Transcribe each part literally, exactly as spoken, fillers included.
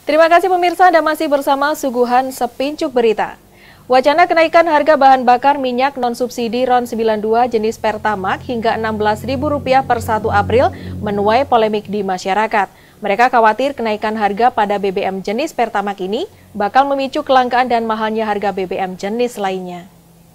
Terima kasih pemirsa, Anda masih bersama Suguhan Sepincuk Berita. Wacana kenaikan harga bahan bakar minyak non-subsidi RON sembilan puluh dua jenis Pertamax hingga enam belas ribu rupiah per satu April menuai polemik di masyarakat. Mereka khawatir kenaikan harga pada B B M jenis Pertamax ini bakal memicu kelangkaan dan mahalnya harga B B M jenis lainnya.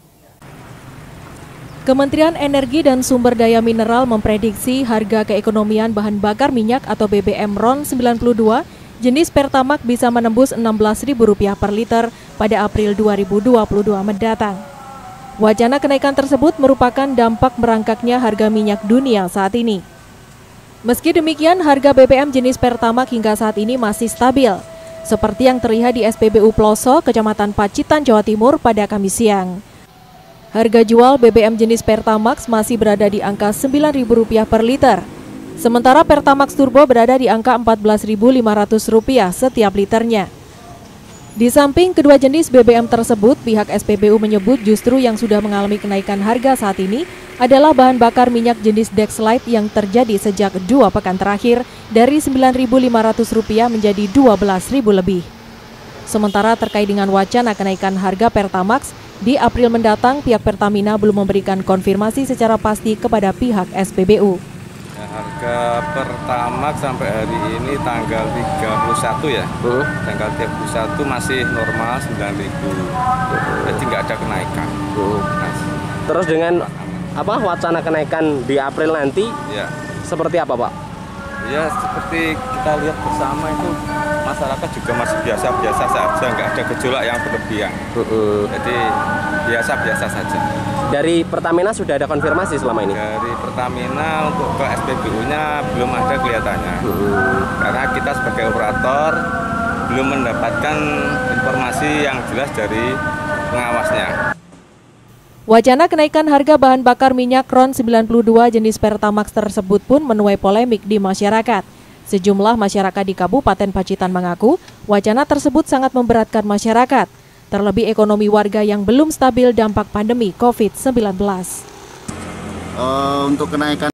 Kementerian Energi dan Sumber Daya Mineral memprediksi harga keekonomian bahan bakar minyak atau B B M RON sembilan puluh dua jenis Pertamax bisa menembus enam belas ribu rupiah per liter pada April dua ribu dua puluh dua mendatang. Wacana kenaikan tersebut merupakan dampak merangkaknya harga minyak dunia saat ini. Meski demikian, harga B B M jenis Pertamax hingga saat ini masih stabil, seperti yang terlihat di S P B U Ploso, Kecamatan Pacitan, Jawa Timur pada Kamis siang. Harga jual B B M jenis Pertamax masih berada di angka sembilan ribu rupiah per liter. Sementara Pertamax Turbo berada di angka empat belas ribu lima ratus rupiah setiap liternya. Di samping kedua jenis B B M tersebut, pihak S P B U menyebut justru yang sudah mengalami kenaikan harga saat ini adalah bahan bakar minyak jenis Dexlite yang terjadi sejak dua pekan terakhir dari sembilan ribu lima ratus rupiah menjadi dua belas ribu lebih. Sementara terkait dengan wacana kenaikan harga Pertamax, di April mendatang pihak Pertamina belum memberikan konfirmasi secara pasti kepada pihak S P B U. Harga Pertamax sampai hari ini tanggal tiga puluh satu ya, uh. tanggal tiga puluh satu masih normal sembilan ribu, uh. jadi nggak ada kenaikan. Uh. Nah, Terus dengan apa wacana kenaikan di April nanti, ya. Seperti apa Pak? Ya seperti kita lihat bersama itu masyarakat juga masih biasa-biasa saja, nggak ada gejolak yang berlebihan. Uh. Jadi biasa-biasa saja. Dari Pertamina sudah ada konfirmasi selama ini? Dari Pertamina untuk ke S P B U-nya belum ada kelihatannya. Hmm. Karena kita sebagai operator belum mendapatkan informasi yang jelas dari pengawasnya. Wacana kenaikan harga bahan bakar minyak RON sembilan puluh dua jenis Pertamax tersebut pun menuai polemik di masyarakat. Sejumlah masyarakat di Kabupaten Pacitan mengaku wacana tersebut sangat memberatkan masyarakat. Terlebih ekonomi warga yang belum stabil dampak pandemi COVID sembilan belas. Uh, untuk kenaikan